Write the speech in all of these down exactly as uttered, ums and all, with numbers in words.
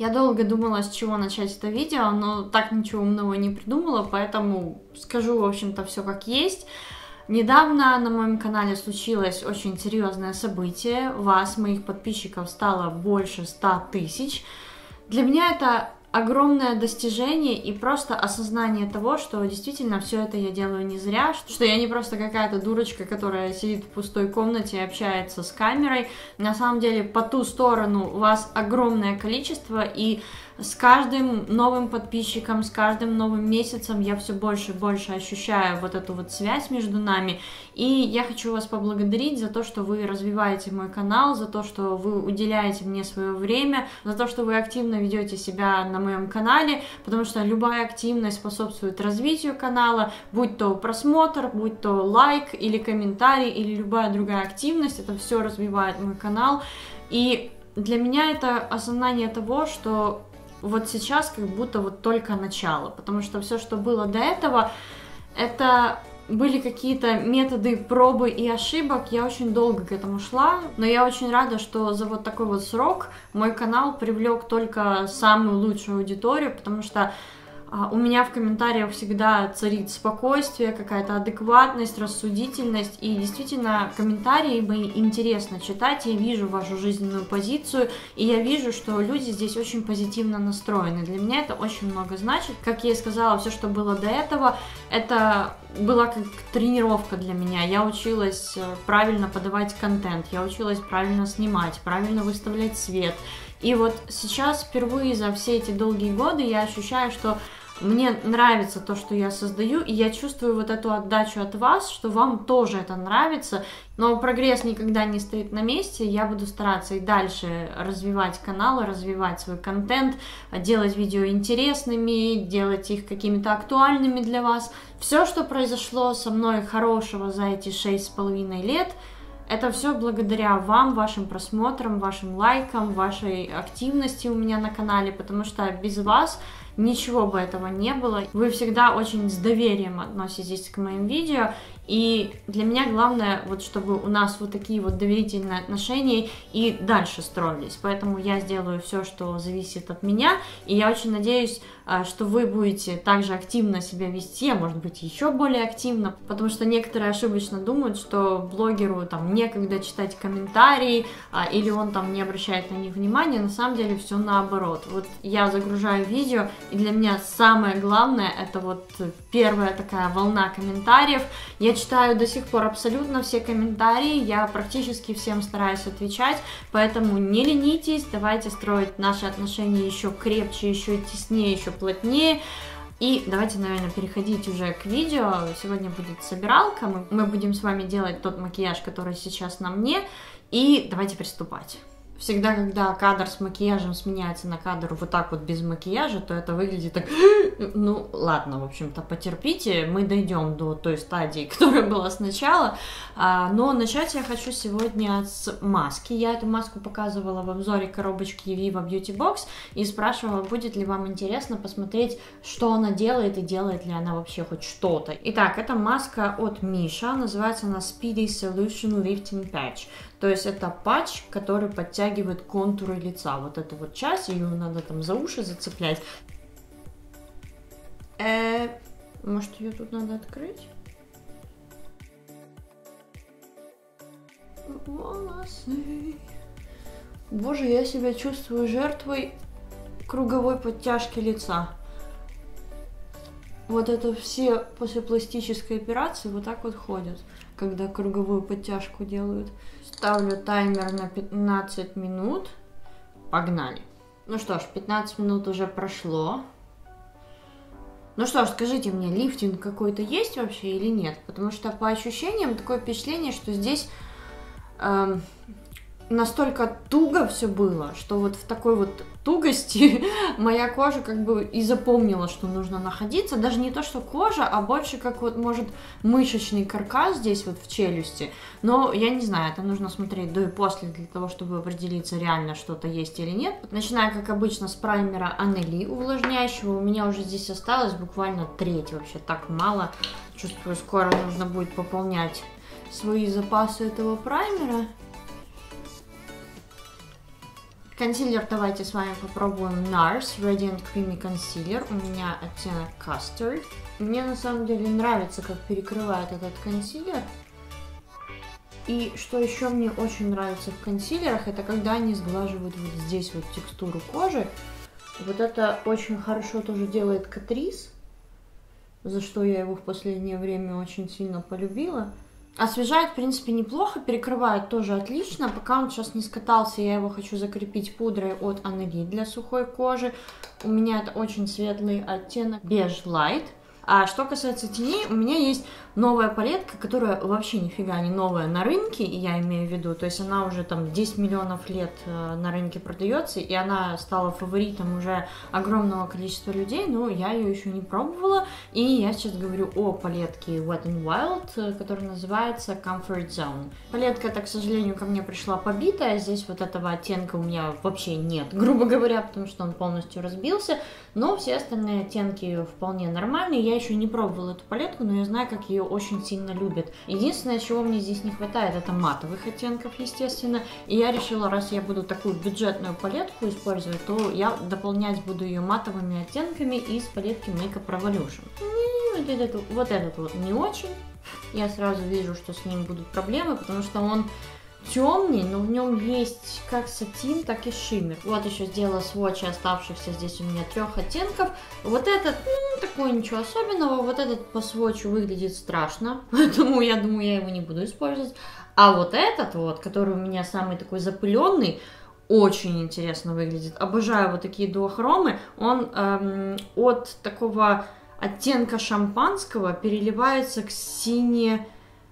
Я долго думала, с чего начать это видео, но так ничего умного не придумала, поэтому скажу, в общем-то, все как есть. Недавно на моем канале случилось очень серьезное событие. Вас, моих подписчиков, стало больше ста тысяч. Для меня это огромное достижение и просто осознание того, что действительно все это я делаю не зря, что я не просто какая-то дурочка, которая сидит в пустой комнате и общается с камерой. На самом деле по ту сторону вас огромное количество, и с каждым новым подписчиком, с каждым новым месяцем я все больше и больше ощущаю вот эту вот связь между нами. И я хочу вас поблагодарить за то, что вы развиваете мой канал, за то, что вы уделяете мне свое время, за то, что вы активно ведете себя на моем канале, потому что любая активность способствует развитию канала, будь то просмотр, будь то лайк или комментарий, или любая другая активность, это все развивает мой канал. И для меня это осознание того, что вот сейчас как будто вот только начало, потому что все, что было до этого, это были какие-то методы пробы и ошибок. Я очень долго к этому шла, но я очень рада, что за вот такой вот срок мой канал привлек только самую лучшую аудиторию, потому что у меня в комментариях всегда царит спокойствие, какая-то адекватность, рассудительность, и действительно комментарии мои интересно читать, я вижу вашу жизненную позицию, и я вижу, что люди здесь очень позитивно настроены. Для меня это очень много значит. Как я и сказала, все, что было до этого, это была как тренировка для меня. Я училась правильно подавать контент, я училась правильно снимать, правильно выставлять свет. И вот сейчас впервые за все эти долгие годы я ощущаю, что мне нравится то, что я создаю, и я чувствую вот эту отдачу от вас, что вам тоже это нравится. Но прогресс никогда не стоит на месте, я буду стараться и дальше развивать канал, развивать свой контент, делать видео интересными, делать их какими-то актуальными для вас. Все, что произошло со мной хорошего за эти шесть с половиной лет, это все благодаря вам, вашим просмотрам, вашим лайкам, вашей активности у меня на канале, потому что без вас ничего бы этого не было. Вы всегда очень с доверием относитесь к моим видео, и для меня главное, вот чтобы у нас вот такие вот доверительные отношения и дальше строились. Поэтому я сделаю все, что зависит от меня, и я очень надеюсь, что вы будете также активно себя вести, а может быть еще более активно, потому что некоторые ошибочно думают, что блогеру там некогда читать комментарии, или он там не обращает на них внимания. На самом деле все наоборот. Вот я загружаю видео, и для меня самое главное это вот первая такая волна комментариев. Я читаю до сих пор абсолютно все комментарии, я практически всем стараюсь отвечать, поэтому не ленитесь, давайте строить наши отношения еще крепче, еще теснее, еще плотнее. И давайте, наверное, переходить уже к видео. Сегодня будет собиралка, мы, мы будем с вами делать тот макияж, который сейчас на мне, и давайте приступать. Всегда, когда кадр с макияжем сменяется на кадр вот так вот без макияжа, то это выглядит так... Ну, ладно, в общем-то, потерпите, мы дойдем до той стадии, которая была сначала. А, но начать я хочу сегодня с маски. Я эту маску показывала в обзоре коробочки Viva Beauty Box и спрашивала, будет ли вам интересно посмотреть, что она делает и делает ли она вообще хоть что-то. Итак, это маска от Миша, называется она Speedy Solution Lifting Patch. То есть это патч, который подтягивает контуры лица. Вот эту вот часть, ее надо там за уши зацеплять. Э, может, ее тут надо открыть? Волосы. Боже, я себя чувствую жертвой круговой подтяжки лица. Вот это все после пластической операции вот так вот ходят, когда круговую подтяжку делают. Ставлю таймер на пятнадцать минут. Погнали. Ну что ж, пятнадцать минут уже прошло. Ну что ж, скажите мне, лифтинг какой-то есть вообще или нет? Потому что по ощущениям такое впечатление, что здесь эм, настолько туго все было, что вот в такой вот тугости моя кожа как бы и запомнила, что нужно находиться. Даже не то, что кожа, а больше как вот, может, мышечный каркас здесь вот в челюсти. Но я не знаю, это нужно смотреть до и после для того, чтобы определиться, реально что-то есть или нет. Начиная, как обычно, с праймера Анели увлажняющего. У меня уже здесь осталось буквально треть, вообще так мало. Чувствую, скоро нужно будет пополнять свои запасы этого праймера. Консилер давайте с вами попробуем Nars Radiant Creamy Concealer. У меня оттенок Custard. Мне на самом деле нравится, как перекрывает этот консилер. И что еще мне очень нравится в консилерах, это когда они сглаживают вот здесь вот текстуру кожи. Вот это очень хорошо тоже делает Catrice, за что я его в последнее время очень сильно полюбила. Освежает, в принципе, неплохо, перекрывает тоже отлично. Пока он сейчас не скатался, я его хочу закрепить пудрой от Анели для сухой кожи. У меня это очень светлый оттенок Beige Light. А что касается теней, у меня есть новая палетка, которая вообще нифига не новая на рынке, я имею в виду, то есть она уже там десять миллионов лет на рынке продается, и она стала фаворитом уже огромного количества людей, но я ее еще не пробовала, и я сейчас говорю о палетке Wet n Wild, которая называется Comfort Zone. Палетка-то, к сожалению, ко мне пришла побитая, здесь вот этого оттенка у меня вообще нет, грубо говоря, потому что он полностью разбился, но все остальные оттенки вполне нормальные. Я еще не пробовала эту палетку, но я знаю, как ее очень сильно любят. Единственное, чего мне здесь не хватает, это матовых оттенков, естественно. И я решила, раз я буду такую бюджетную палетку использовать, то я дополнять буду ее матовыми оттенками из палетки Makeup Revolution. Вот этот, вот этот вот не очень. Я сразу вижу, что с ним будут проблемы, потому что он темный, но в нем есть как сатин, так и шиммер. Вот еще сделала сводчи оставшихся здесь у меня трех оттенков. Вот этот, ну, такой ничего особенного. Вот этот по сводчу выглядит страшно, поэтому я думаю, я его не буду использовать. А вот этот вот, который у меня самый такой запыленный, очень интересно выглядит. Обожаю вот такие дуохромы. Он эм, от такого оттенка шампанского переливается к сине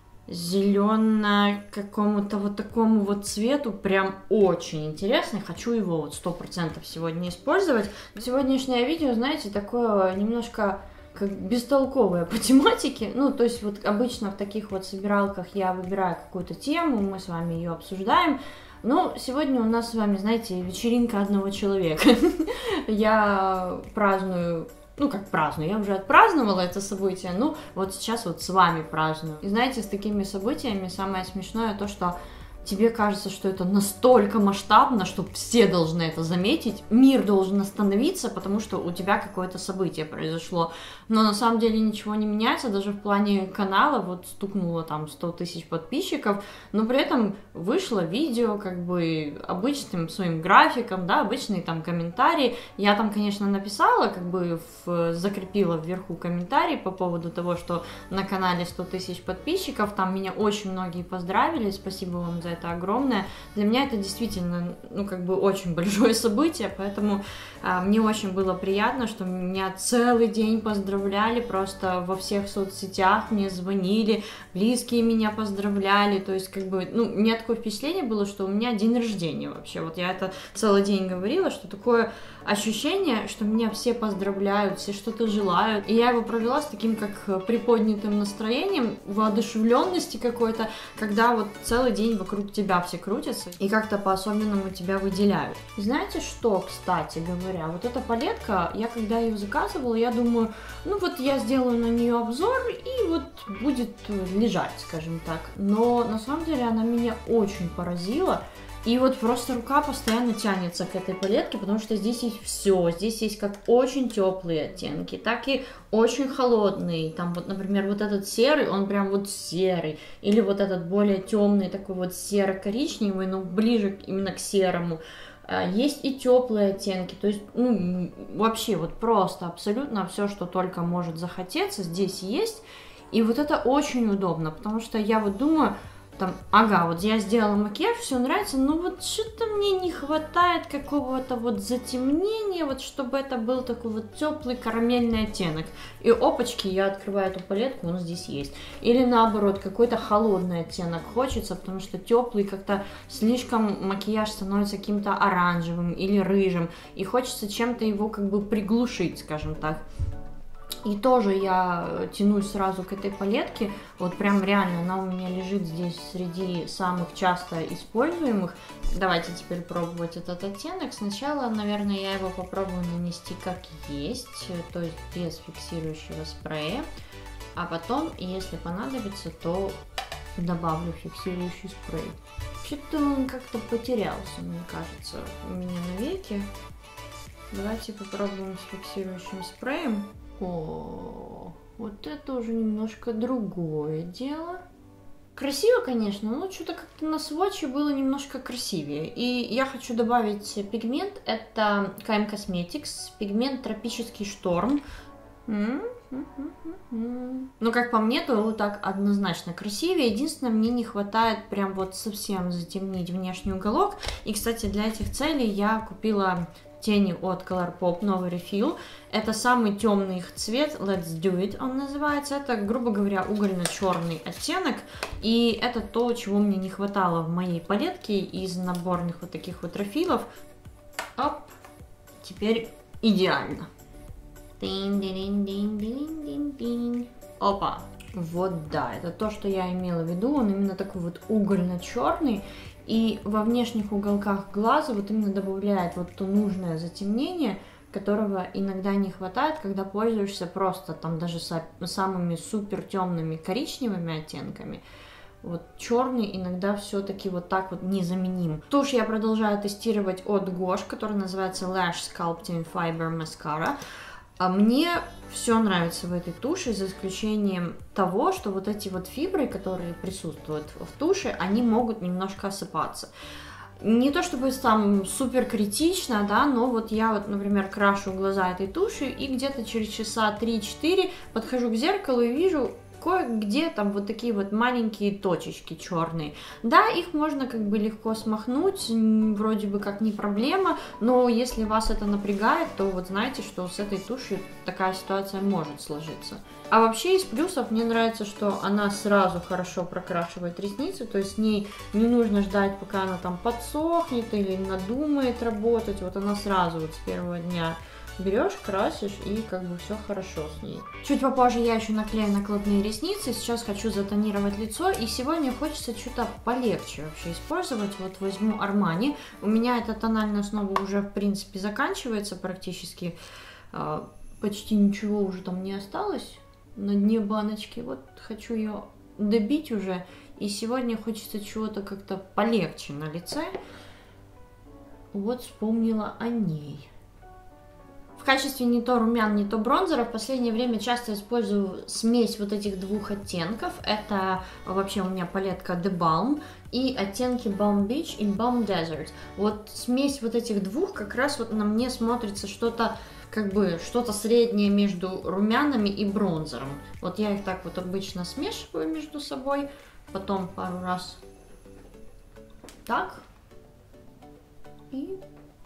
зелено какому-то вот такому вот цвету, прям очень интересный, хочу его вот сто процентов сегодня использовать. Сегодняшнее видео, знаете, такое немножко как бестолковое по тематике, ну, то есть вот обычно в таких вот собиралках я выбираю какую-то тему, мы с вами ее обсуждаем, но сегодня у нас с вами, знаете, вечеринка одного человека. Я праздную... Ну, как праздную, я уже отпраздновала это событие, ну, вот сейчас вот с вами праздную. И знаете, с такими событиями самое смешное то, что тебе кажется, что это настолько масштабно, что все должны это заметить, мир должен остановиться, потому что у тебя какое-то событие произошло. Но на самом деле ничего не меняется, даже в плане канала, вот стукнуло там сто тысяч подписчиков, но при этом вышло видео как бы обычным своим графиком, да, обычные там комментарии. Я там, конечно, написала, как бы в, закрепила вверху комментарий по поводу того, что на канале сто тысяч подписчиков, там меня очень многие поздравили, спасибо вам за это. Это огромное. Для меня это действительно, ну, как бы очень большое событие, поэтому а, мне очень было приятно, что меня целый день поздравляли, просто во всех соцсетях мне звонили, близкие меня поздравляли, то есть, как бы, ну, у меня такое впечатление было, что у меня день рождения вообще, вот я это целый день говорила, что такое ощущение, что меня все поздравляют, все что-то желают, и я его провела с таким, как приподнятым настроением, воодушевленности какой-то, когда вот целый день вокруг тебя все крутятся и как-то по-особенному тебя выделяют. Знаете что, кстати говоря, вот эта палетка, я когда ее заказывала, я думаю, ну вот я сделаю на нее обзор и вот будет лежать, скажем так. Но на самом деле она меня очень поразила. И вот просто рука постоянно тянется к этой палетке, потому что здесь есть все. Здесь есть как очень теплые оттенки, так и очень холодные. Там вот, например, вот этот серый, он прям вот серый. Или вот этот более темный, такой вот серо-коричневый, но ближе именно к серому. Есть и теплые оттенки, то есть, ну, вообще вот просто абсолютно все, что только может захотеться, здесь есть. И вот это очень удобно, потому что я вот думаю... Там, ага, вот я сделала макияж, все нравится, но вот что-то мне не хватает какого-то вот затемнения, вот чтобы это был такой вот теплый карамельный оттенок. И опачки, я открываю эту палетку, он здесь есть. Или наоборот, какой-то холодный оттенок хочется, потому что теплый как-то слишком макияж становится каким-то оранжевым или рыжим, и хочется чем-то его как бы приглушить, скажем так. И тоже я тянусь сразу к этой палетке, вот прям реально она у меня лежит здесь среди самых часто используемых. Давайте теперь пробовать этот оттенок. Сначала, наверное, я его попробую нанести как есть, то есть без фиксирующего спрея, а потом, если понадобится, то добавлю фиксирующий спрей. Вообще-то он как-то потерялся, мне кажется, у меня на веке. Давайте попробуем с фиксирующим спреем. О, вот это уже немножко другое дело. Красиво, конечно, но что-то как-то на сводче было немножко красивее. И я хочу добавить пигмент. Это ка эм Cosmetics, пигмент Тропический шторм. Ну, как по мне, то вот так однозначно красивее. Единственное, мне не хватает прям вот совсем затемнить внешний уголок. И, кстати, для этих целей я купила тени от Colourpop, новый рефил. Это самый темный их цвет, Let's Do It он называется. Это, грубо говоря, угольно-черный оттенок. И это то, чего мне не хватало в моей палетке из наборных вот таких вот рефилов. Оп, теперь идеально. Опа. Вот да, это то, что я имела в виду. Он именно такой вот угольно-черный. И во внешних уголках глаза вот именно добавляет вот то нужное затемнение, которого иногда не хватает, когда пользуешься просто там даже самыми супер темными коричневыми оттенками. Вот черный иногда все-таки вот так вот незаменим. Тушь я продолжаю тестировать от Гош, которая называется Lash Sculpting Fiber Mascara. А мне все нравится в этой туши, за исключением того, что вот эти вот фибры, которые присутствуют в туше, они могут немножко осыпаться. Не то чтобы там супер критично, да, но вот я вот, например, крашу глаза этой тушью, и где-то через часа три-четыре подхожу к зеркалу и вижу кое-где там вот такие вот маленькие точечки черные. Да, их можно как бы легко смахнуть, вроде бы как не проблема, но если вас это напрягает, то вот знаете, что с этой тушью такая ситуация может сложиться. А вообще из плюсов мне нравится, что она сразу хорошо прокрашивает ресницы, то есть с ней не нужно ждать, пока она там подсохнет или надумает работать, вот она сразу вот с первого дня берешь, красишь, и как бы все хорошо с ней. Чуть попозже я еще наклею накладные ресницы, сейчас хочу затонировать лицо, и сегодня хочется что-то полегче вообще использовать. Вот возьму Armani, у меня эта тональная основа уже в принципе заканчивается практически, почти ничего уже там не осталось на дне баночки, вот хочу ее добить уже, и сегодня хочется чего-то как-то полегче на лице, вот вспомнила о ней. В качестве не то румян, не то бронзера в последнее время часто использую смесь вот этих двух оттенков. Это вообще у меня палетка The Balm и оттенки Balm Beach и Balm Desert. Вот смесь вот этих двух как раз вот на мне смотрится что-то как бы что-то среднее между румянами и бронзером. Вот я их так вот обычно смешиваю между собой, потом пару раз так и...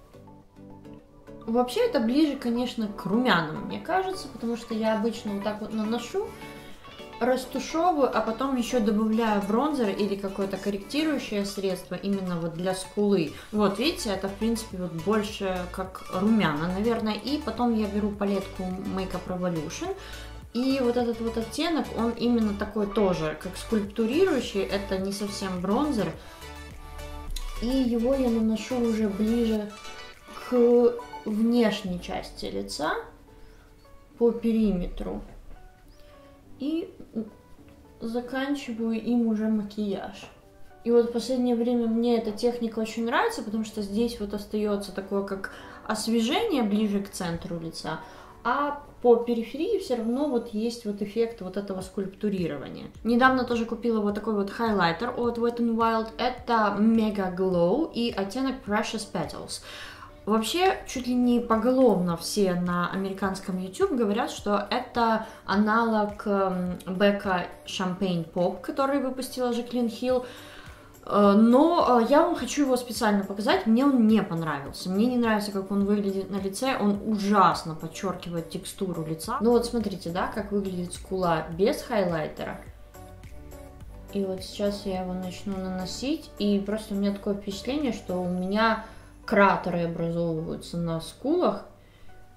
Вообще это ближе, конечно, к румянам, мне кажется, потому что я обычно вот так вот наношу, растушевываю, а потом еще добавляю бронзер или какое-то корректирующее средство именно вот для скулы. Вот, видите, это в принципе вот больше как румяна, наверное. И потом я беру палетку Makeup Revolution. И вот этот вот оттенок, он именно такой тоже, как скульптурирующий, это не совсем бронзер. И его я наношу уже ближе к внешней части лица, по периметру, и заканчиваю им уже макияж. И вот в последнее время мне эта техника очень нравится, потому что здесь вот остается такое как освежение ближе к центру лица, а по периферии все равно вот есть вот эффект вот этого скульптурирования. Недавно тоже купила вот такой вот хайлайтер от Wet n Wild, это Mega Glow и оттенок Precious Petals. Вообще, чуть ли не поголовно все на американском YouTube говорят, что это аналог Becca Champagne Pop, который выпустила Жаклин Хилл. Но я вам хочу его специально показать, мне он не понравился. Мне не нравится, как он выглядит на лице, он ужасно подчеркивает текстуру лица. Ну вот смотрите, да, как выглядит скула без хайлайтера. И вот сейчас я его начну наносить, и просто у меня такое впечатление, что у меня кратеры образовываются на скулах,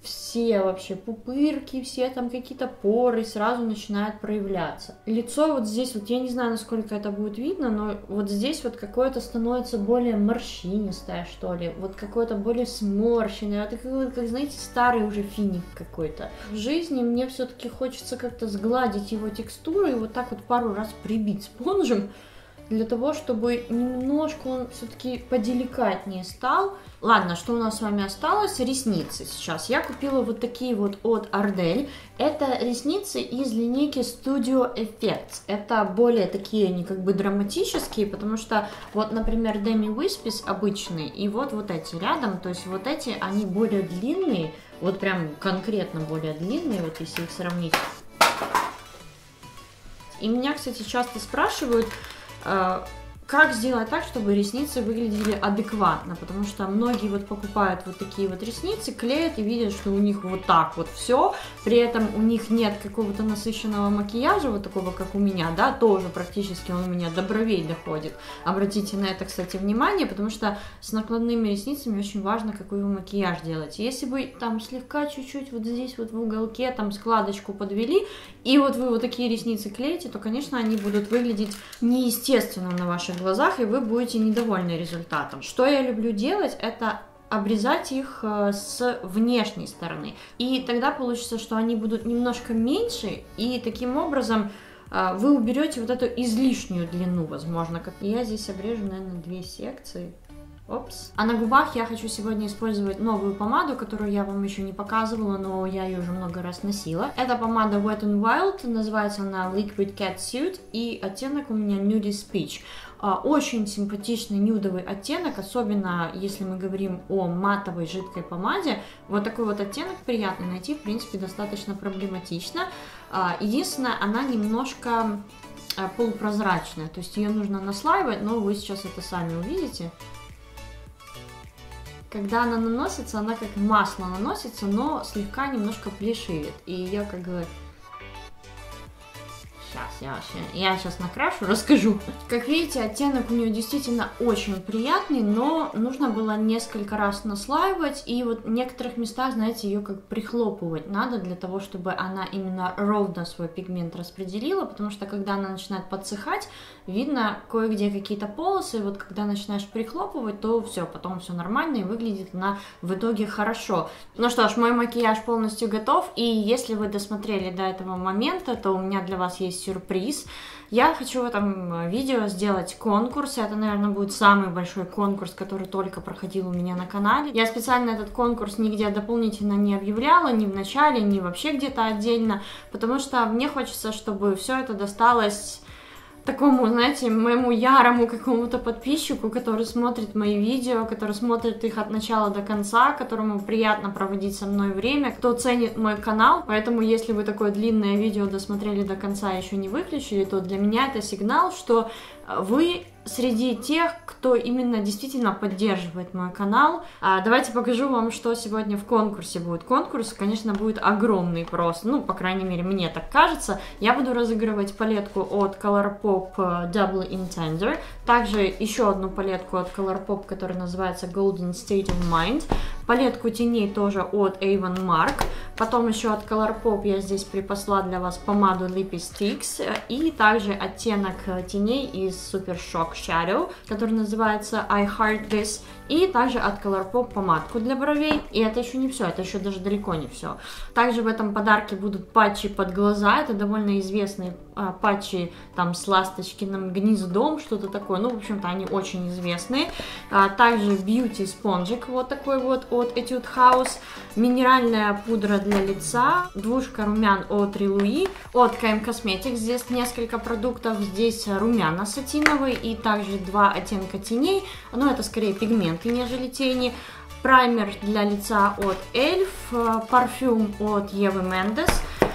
все вообще пупырки, все там какие-то поры сразу начинают проявляться. Лицо вот здесь, вот я не знаю, насколько это будет видно, но вот здесь вот какое-то становится более морщинистое, что ли, вот какое-то более сморщенное, это как, как, знаете, старый уже финик какой-то. В жизни мне все-таки хочется как-то сгладить его текстуру и вот так вот пару раз прибить спонжем, для того, чтобы немножко он все-таки поделикатнее стал. Ладно, что у нас с вами осталось? Ресницы сейчас. Я купила вот такие вот от Ardell. Это ресницы из линейки Studio Effects. Это более такие, они как бы драматические, потому что вот, например, Demi Wispy обычные, и вот вот эти рядом, то есть вот эти, они более длинные, вот прям конкретно более длинные, вот если их сравнить. И меня, кстати, часто спрашивают, как сделать так, чтобы ресницы выглядели адекватно, потому что многие вот покупают вот такие вот ресницы, клеят и видят, что у них вот так вот все, при этом у них нет какого-то насыщенного макияжа, вот такого, как у меня, да, тоже практически он у меня до бровей доходит. Обратите на это, кстати, внимание, потому что с накладными ресницами очень важно, какой вы макияж делаете. Если вы там слегка чуть-чуть вот здесь вот в уголке там складочку подвели, и вот вы вот такие ресницы клеите, то, конечно, они будут выглядеть неестественно на ваших глазах, и вы будете недовольны результатом. Что я люблю делать, это обрезать их с внешней стороны. И тогда получится, что они будут немножко меньше, и таким образом вы уберете вот эту излишнюю длину, возможно. Как я здесь обрежу, наверное, две секции. Опс. А на губах я хочу сегодня использовать новую помаду, которую я вам еще не показывала, но я ее уже много раз носила. Это помада Wet n Wild, называется она Liquid Cat Suit, и оттенок у меня Nudist Peach. Очень симпатичный нюдовый оттенок, особенно если мы говорим о матовой жидкой помаде. Вот такой вот оттенок приятный найти, в принципе, достаточно проблематично. Единственное, она немножко полупрозрачная, то есть ее нужно наслаивать, но вы сейчас это сами увидите. Когда она наносится, она как масло наносится, но слегка немножко плешивит. И я как бы... Сейчас, я, я сейчас накрашу, расскажу. Как видите, оттенок у нее действительно очень приятный, но нужно было несколько раз наслаивать, и вот в некоторых местах, знаете, ее как прихлопывать надо для того, чтобы она именно ровно свой пигмент распределила, потому что когда она начинает подсыхать, видно кое-где какие-то полосы, и вот когда начинаешь прихлопывать, то все, потом все нормально и выглядит она в итоге хорошо. Ну что ж, мой макияж полностью готов, и если вы досмотрели до этого момента, то у меня для вас есть сюрприз. Я хочу в этом видео сделать конкурс. Это, наверное, будет самый большой конкурс, который только проходил у меня на канале. Я специально этот конкурс нигде дополнительно не объявляла, ни в начале, ни вообще где-то отдельно, потому что мне хочется, чтобы все это досталось такому, знаете, моему ярому какому-то подписчику, который смотрит мои видео, который смотрит их от начала до конца, которому приятно проводить со мной время, кто ценит мой канал. Поэтому, если вы такое длинное видео досмотрели до конца и еще не выключили, то для меня это сигнал, что вы среди тех, кто именно действительно поддерживает мой канал. А, давайте покажу вам, что сегодня в конкурсе будет. Конкурс, конечно, будет огромный просто, ну, по крайней мере, мне так кажется. Я буду разыгрывать палетку от Colourpop Double Intender, также еще одну палетку от Colourpop, которая называется Golden State of Mind, палетку теней тоже от Avon Mark, потом еще от Colourpop я здесь припасла для вас помаду Lippy Sticks и также оттенок теней из Super Shock Shadow, который называется I Heart This, и также от Colourpop помадку для бровей. И это еще не все, это еще даже далеко не все. Также в этом подарке будут патчи под глаза, это довольно известные а, патчи там с ласточкиным гнездом, что-то такое, ну, в общем-то, они очень известные. А, также Beauty спонжик вот такой вот от Etude House, минеральная пудра для лица, двушка румян от Rilou, от кей эм Cosmetics, здесь несколько продуктов, здесь румяна сатиновые и также два оттенка теней, но это скорее пигменты, нежели тени. Праймер для лица от эльф, парфюм от Евы Мендес.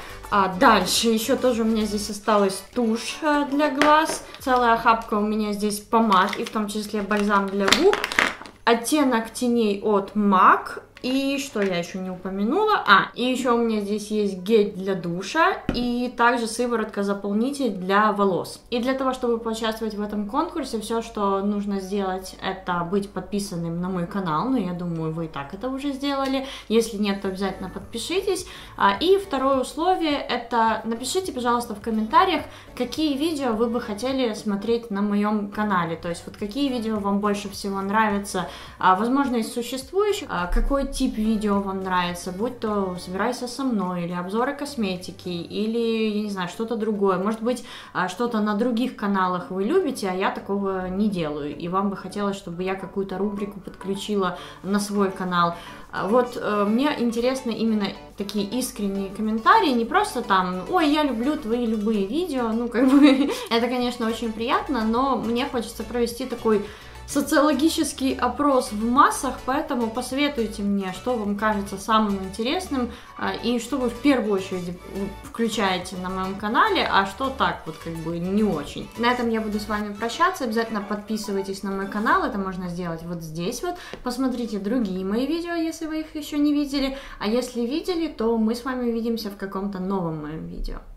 А дальше еще тоже у меня здесь осталась тушь для глаз, целая охапка у меня здесь помад, и в том числе бальзам для губ. Оттенок теней от мак, И что я еще не упомянула? А, и еще у меня здесь есть гель для душа и также сыворотка-заполнитель для волос. И для того, чтобы поучаствовать в этом конкурсе, все, что нужно сделать, это быть подписанным на мой канал. Ну, я думаю, вы и так это уже сделали. Если нет, то обязательно подпишитесь. И второе условие, это напишите, пожалуйста, в комментариях, какие видео вы бы хотели смотреть на моем канале. То есть, вот какие видео вам больше всего нравятся, возможно, из существующих, какой тип видео вам нравится, будь то «Собирайся со мной», или обзоры косметики, или, я не знаю, что-то другое. Может быть, что-то на других каналах вы любите, а я такого не делаю, и вам бы хотелось, чтобы я какую-то рубрику подключила на свой канал. Вот э, мне интересны именно такие искренние комментарии, не просто там «Ой, я люблю твои любые видео», ну, как бы, это, конечно, очень приятно, но мне хочется провести такой социологический опрос в массах, поэтому посоветуйте мне, что вам кажется самым интересным и что вы в первую очередь включаете на моем канале, а что так вот как бы не очень. На этом я буду с вами прощаться, обязательно подписывайтесь на мой канал, это можно сделать вот здесь вот, посмотрите другие мои видео, если вы их еще не видели, а если видели, то мы с вами увидимся в каком-то новом моем видео.